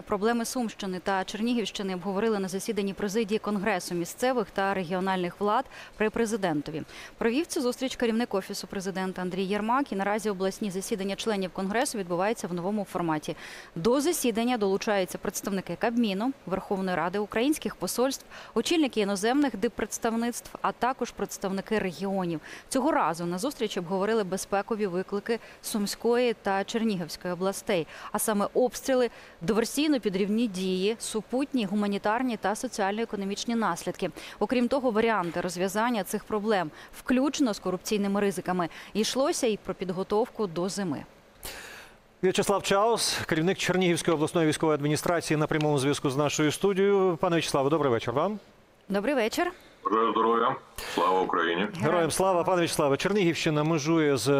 Проблеми Сумщини та Чернігівщини обговорили на засіданні президії Конгресу місцевих та регіональних влад при президентові. Провів цю зустріч керівник Офісу президента Андрій Єрмак. І наразі обласні засідання членів Конгресу відбуваються в новому форматі. До засідання долучаються представники Кабміну, Верховної Ради, українських посольств, очільники іноземних диппредставництв, а також представники регіонів. Цього разу на зустрічі обговорили безпекові виклики Сумської та Чернігівської областей, а саме обстріли, диверсійно-підривні дії, супутні, гуманітарні та соціально-економічні наслідки. Окрім того, варіанти розв'язання цих проблем, включно з корупційними ризиками. Йшлося і про підготовку до зими. В'ячеслав Чаус, керівник Чернігівської обласної військової адміністрації, на прямому зв'язку з нашою студією. Пане В'ячеславе, добрий вечір вам. Добрий вечір. Бажаю здоров'я. Слава Україні. Героям слава. Пане В'ячеславе, Чернігівщина межує з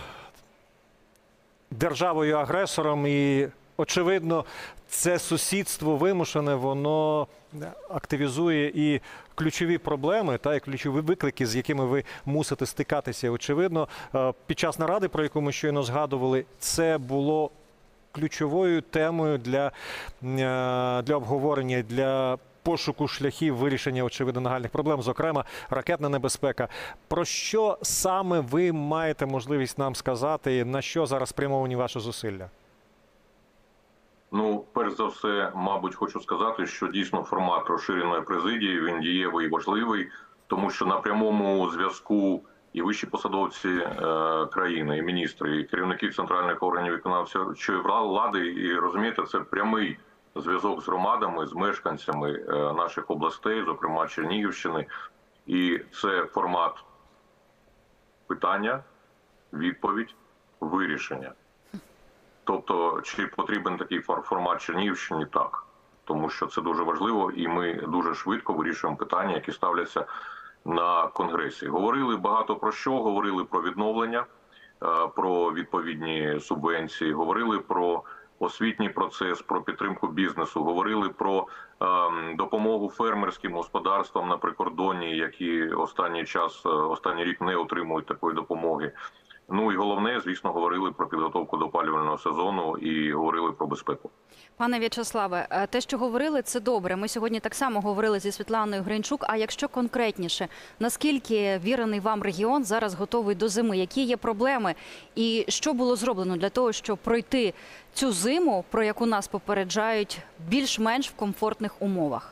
державою-агресором і, очевидно, це сусідство вимушене, воно активізує і ключові проблеми, і ключові виклики, з якими ви мусите стикатися. Очевидно, під час наради, про яку ми щойно згадували, це було ключовою темою для обговорення, для пошуку шляхів вирішення, очевидно, нагальних проблем, зокрема, ракетна небезпека. Про що саме ви маєте можливість нам сказати, на що зараз спрямовані ваші зусилля? Ну, перш за все, мабуть, хочу сказати, що дійсно формат розширеної президії, він дієвий і важливий, тому що на прямому зв'язку і вищі посадовці країни, і міністри, і керівники центральних органів виконавчої влади, і, розумієте, це прямий зв'язок з громадами, з мешканцями наших областей, зокрема Чернігівщини. І це формат питання, відповідь, вирішення. Тобто, чи потрібен такий формат Чернігівщині? Так. Тому що це дуже важливо, і ми дуже швидко вирішуємо питання, які ставляться на Конгресі. Говорили багато про що, говорили про відновлення, про відповідні субвенції, говорили про освітній процес, про підтримку бізнесу, говорили про допомогу фермерським господарствам на прикордонні, які останній рік не отримують такої допомоги. Ну і головне, звісно, говорили про підготовку до опалювального сезону і говорили про безпеку. Пане В'ячеславе, те, що говорили, це добре. Ми сьогодні так само говорили зі Світланою Гринчук. А якщо конкретніше, наскільки вірений вам регіон зараз готовий до зими? Які є проблеми? І що було зроблено для того, щоб пройти цю зиму, про яку нас попереджають, більш-менш в комфортних умовах?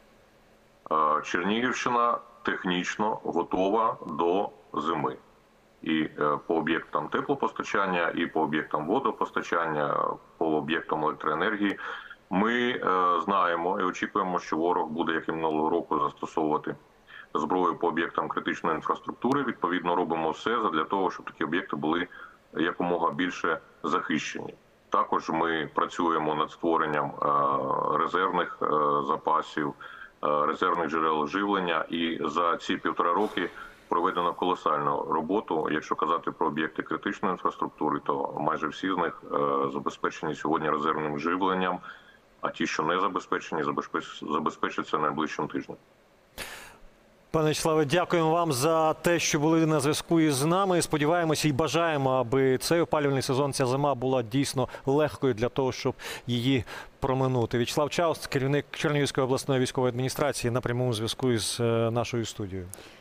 Чернігівщина технічно готова до зими. І по об'єктам теплопостачання, і по об'єктам водопостачання, по об'єктам електроенергії. Ми знаємо і очікуємо, що ворог буде, як і минулого року, застосовувати зброю по об'єктам критичної інфраструктури. Відповідно, робимо все для того, щоб такі об'єкти були якомога більше захищені. Також ми працюємо над створенням резервних запасів, резервних джерел живлення. І за ці 1,5 роки проведено колосальну роботу. Якщо казати про об'єкти критичної інфраструктури, то майже всі з них забезпечені сьогодні резервним живленням, а ті, що не забезпечені, забезпечаться найближчим тижнем. Пане В'ячеславе, дякуємо вам за те, що були на зв'язку із нами. Сподіваємося і бажаємо, аби цей опалювальний сезон, ця зима була дійсно легкою для того, щоб її проминути. В'ячеслав Чаус, керівник Чернігівської обласної військової адміністрації, на прямому зв'язку із нашою студією.